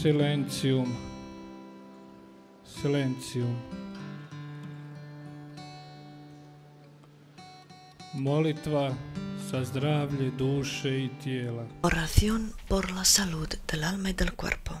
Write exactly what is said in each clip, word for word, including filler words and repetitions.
Silentium. Silentium. Molitva za zdravlje duše i tijela. Oración por la salud del alma y del cuerpo.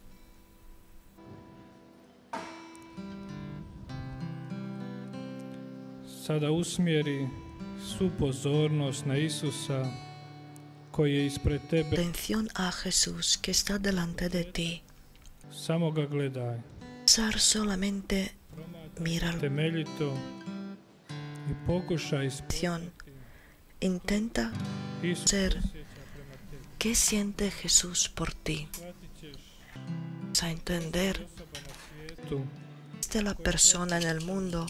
Sada usmjeri svu pozornost na Isusa koji je ispred tebe. Atención a Jesús que está delante de ti. Samo ga gledaj. Sar solamente míralo. Temeljito i pokušaj Intenta ser qué siente Jesús por ti. Vas a entender de la persona en el mundo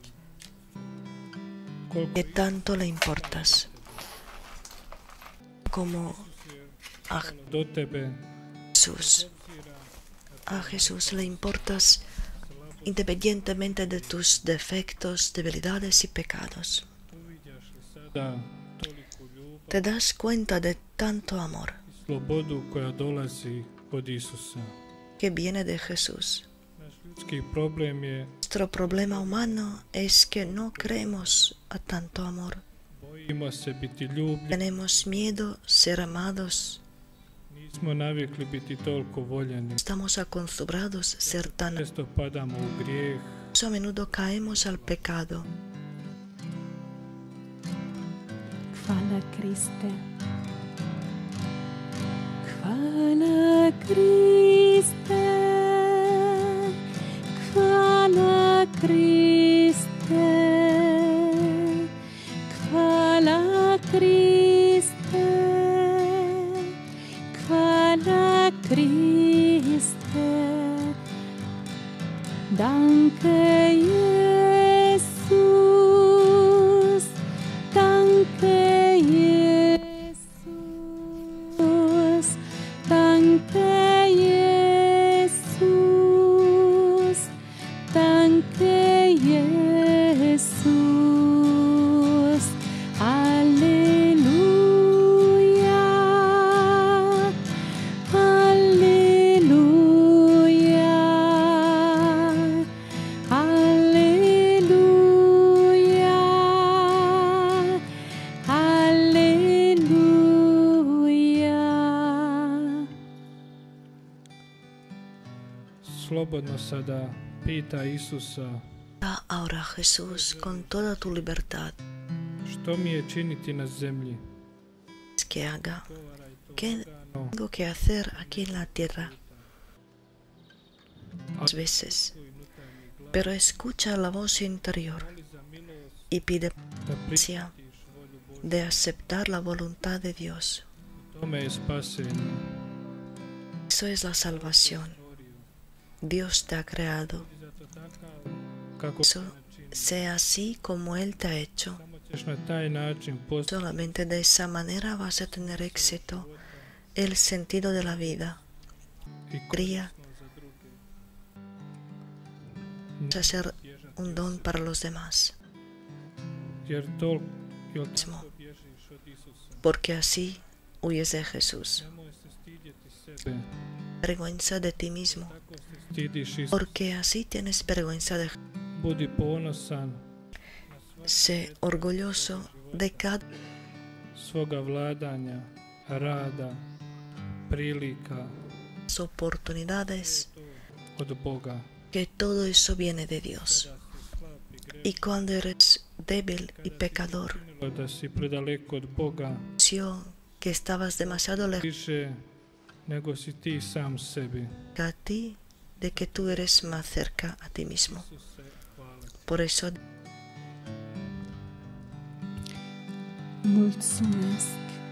que tanto le importas, como a Jesús. A Jesús le importas independientemente de tus defectos, debilidades y pecados. Te das cuenta de tanto amor que viene de Jesús. Nuestro problema humano es que no creemos a tanto amor. Tenemos miedo a ser amados. Estamos acostumbrados a ser tan... A menudo caemos al pecado. Hvala Kriste. Hvala Kriste. Hvala Kriste. Hvala Kriste. Hvala Kriste. Danke Jesus. Danke Jesus. Danke Jesus. Danke Jesus. Halleluja. Halleluja. Halleluja. Halleluja. Slobodno sada pita Isusa Da ahora Jesús con toda tu libertad što mi je činiti na zemlji. que haga. ¿Qué tengo que hacer aquí en la tierra? Muchas veces. Pero escucha la voz interior y pide paciencia de aceptar la voluntad de Dios. Tome je spasenje. Eso es la salvación. Dios te ha creado. Kako Eso sea así como Él te ha hecho. ćeš na taj način postati Solamente de esa manera vas a tener éxito. El sentido de la vida. Cría. Vas a ser un don para los demás. jer tol jer Mismo. Porque así huyes de Jesús. nemoj se stidjeti sebe. Vergüenza de ti mismo. Stidiš Isusa. Porque así tienes vergüenza de Budi ponosan Sé orgulloso de cada svoga vladanja, rada, prilika oportunidades, od Boga. que todo eso viene de Dios. Y cuando eres débil y pecador, Da si predaleko od Boga, que estabas demasiado lejos više nego si ti sam sebi. a ti, de que tú eres más cerca a ti mismo. Isuse, hvala. Por eso Mulțumesc,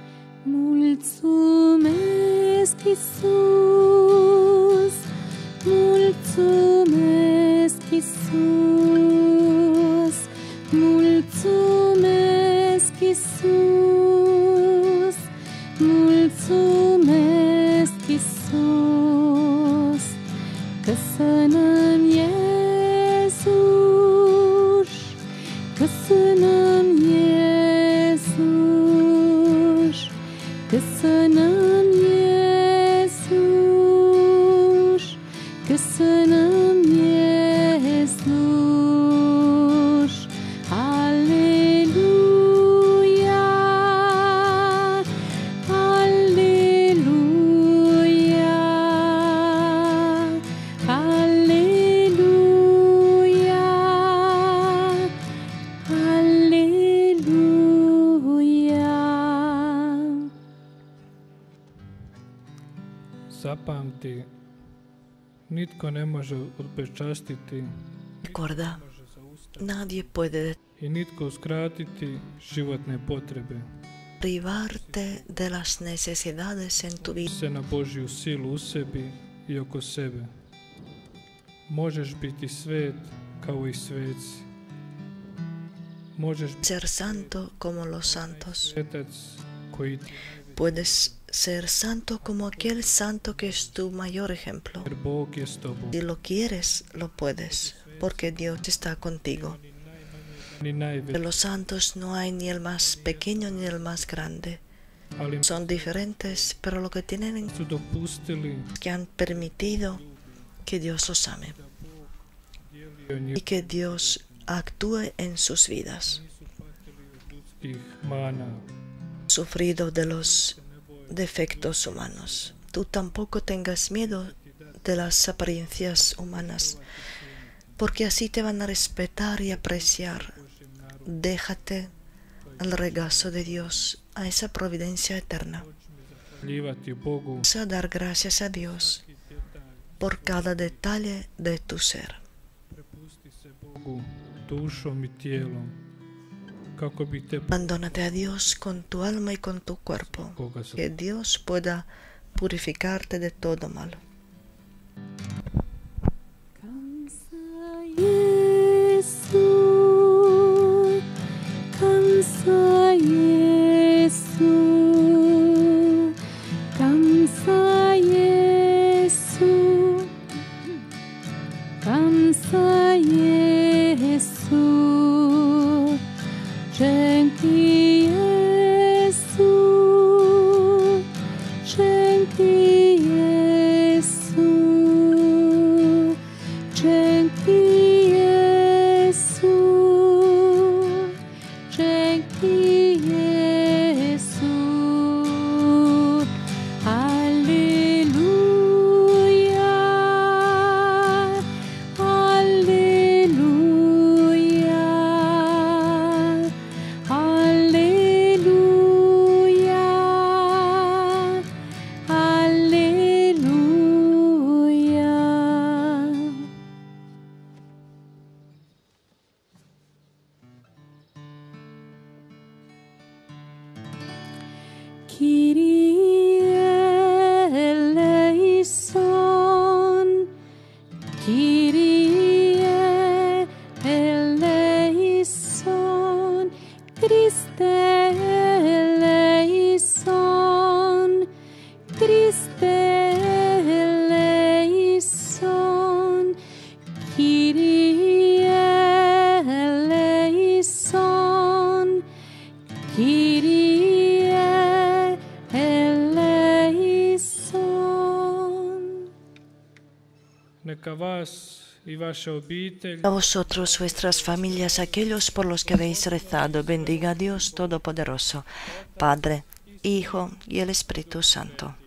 mulțumesc, Iisus, mulțumesc, Iisus, mulțumesc, Iisus, mulțumesc, Iisus, că să-n Iisus, că să-n Că să n-am Iisus, să ne sluși. Aleluia, aleluia, aleluia, aleluia. Zapamti, nitko ne može upečastiti Recuerda, nadie puede i nitko uskratiti životne potrebe privarte de las necesidades en tu vida. se na Božju silu u sebi i oko sebe. Možeš biti svet kao i sveci. Možeš biti Ser santo como los santos. svetac koji Puedes ser santo como aquel santo que es tu mayor ejemplo. jer Bog je s tobom. Si lo quieres, lo puedes, porque Dios está contigo. Ni De najveći, los santos no hay ni el más pequeño ni el más grande. ali Son diferentes, pero lo que tienen en su dopustili que han permitido que Dios los ame dijelio y njih que Dios actúe en sus vidas. ljudskih mana. Sufrido de los defectos humanos. Tú tampoco tengas miedo de las apariencias humanas, porque así te van a respetar y apreciar. Déjate al regazo de Dios, a esa providencia eterna. Zahvaljivati Bogu Vamos a dar gracias a Dios por cada detalle de tu ser. prepusti se Bogu dušom i tijelom kako bi te Abandónate a Dios con tu alma y con tu cuerpo, koga se que Dios pueda purificarte de todo malo. Kansa Jesu, kansa Jesu, kansa Jesu, kansa Jesu, dzięki Jesu, dzięki Jesu, dzięki Jesu, dzięki Jesu. Alleluja, alleluja, alleluja, alleluja. Kyrie eleison, Kyrie eleison, Christe eleison, Christe eleison, Kyrie eleison, Kyrie eleison. neka vas i vaša obitelj A vosotros, vuestras familias, aquellos por los que habéis rezado, bendiga a Dios Todopoderoso, Padre, Hijo y el Espíritu Santo.